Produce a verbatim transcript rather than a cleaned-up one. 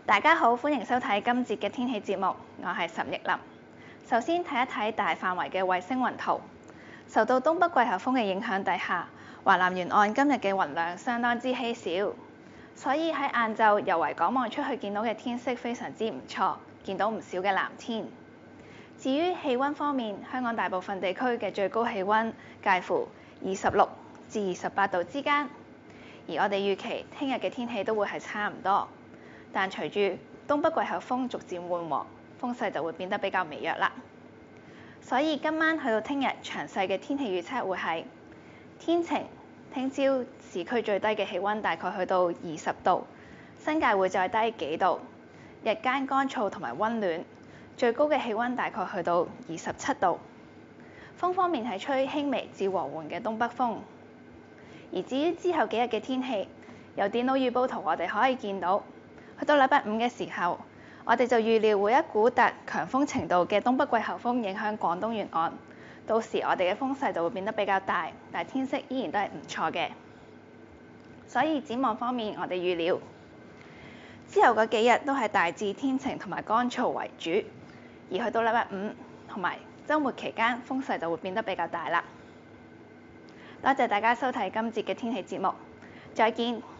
大家好，歡迎收睇今節嘅天氣節目，我係岑奕林。首先睇一睇大範圍嘅衛星雲圖。受到東北季候風嘅影響底下，華南沿岸今日嘅雲量相當之稀少，所以喺晏晝由維港望出去見到嘅天色非常之唔錯，見到唔少嘅藍天。至於氣温方面，香港大部分地區嘅最高氣温介乎二十六至二十八度之間，而我哋預期聽日嘅天氣都會係差唔多。但隨住東北季候風逐漸緩和，風勢就會變得比較微弱啦。所以今晚去到聽日，詳細嘅天氣預測會係天晴，聽朝市區最低嘅氣温大概去到二十度，新界會再低幾度。日間乾燥同埋温暖，最高嘅氣温大概去到二十七度。風方面係吹輕微至和緩嘅東北風。而至於之後幾日嘅天氣，由電腦預報圖我哋可以見到。去到禮拜五嘅時候，我哋就預料會一股達強風程度嘅東北季候風影響廣東沿岸，到時我哋嘅風勢就會變得比較大，但天色依然都係唔錯嘅。所以展望方面，我哋預料之後嗰幾日都係大致天晴同埋乾燥為主，而去到禮拜五同埋週末期間，風勢就會變得比較大啦。多謝大家收睇今節嘅天氣節目，再見。